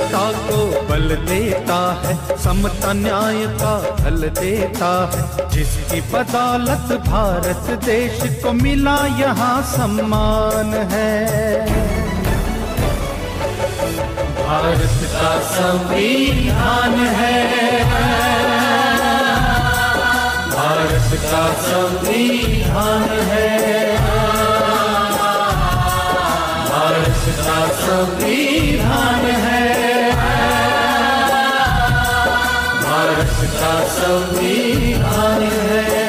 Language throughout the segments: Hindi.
एकता को बल देता है, समता न्याय का फल देता है। जिसकी बदौलत भारत देश को मिला यहाँ सम्मान है। भारत का संविधान है, भारत का संविधान है, भारत का संविधान है, भारत का संविधान है।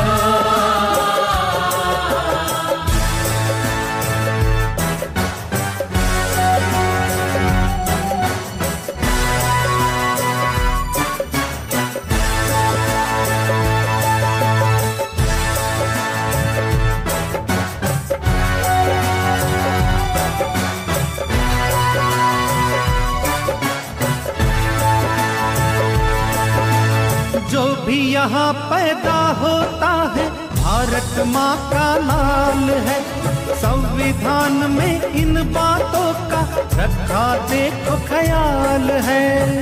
जो भी यहाँ पैदा होता है भारत माँ का लाल है। संविधान में इन बातों का रखा देखो ख्याल है।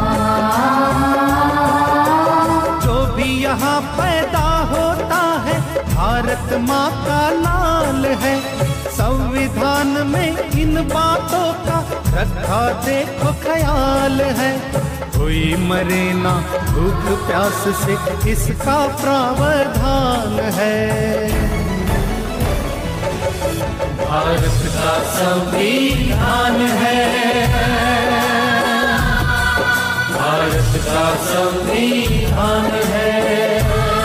जो भी यहाँ पैदा होता है भारत माँ का लाल है। संविधान में इन बातों का रखा देखो ख्याल है। कोई मरे ना भूख प्यास से इसका प्रावधान है। भारत का संविधान है, भारत का संविधान है,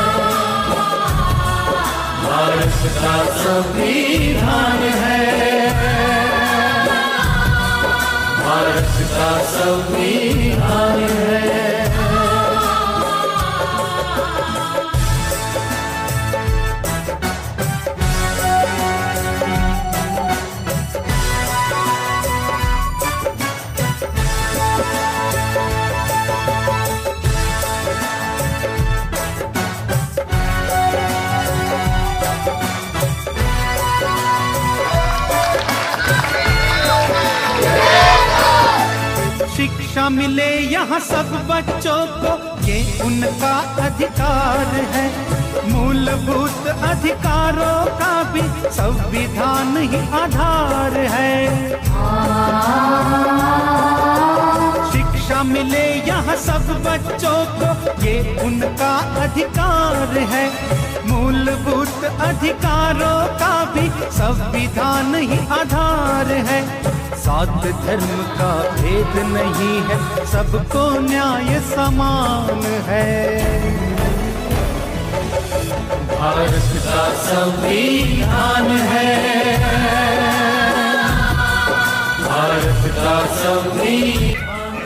भारत का संविधान है, भारत का संविधान है। शिक्षा मिले यहाँ सब बच्चों को, ये उनका अधिकार है। मूलभूत अधिकारों का भी संविधान ही आधार है। शिक्षा मिले यहाँ सब बच्चों को, ये उनका अधिकार है। मूलभूत अधिकारों का भी संविधान ही आधार है। सात धर्म का भेद नहीं है, सबको न्याय समान है। भारत का संविधान है, भारत का संविधान।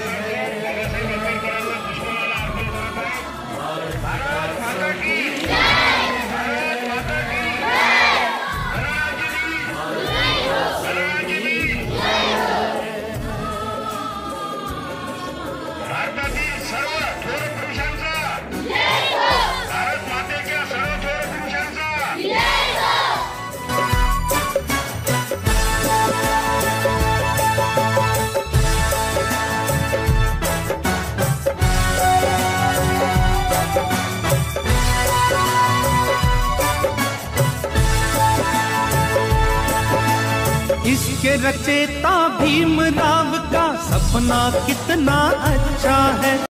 इसके रचेता भीमराव का सपना कितना अच्छा है।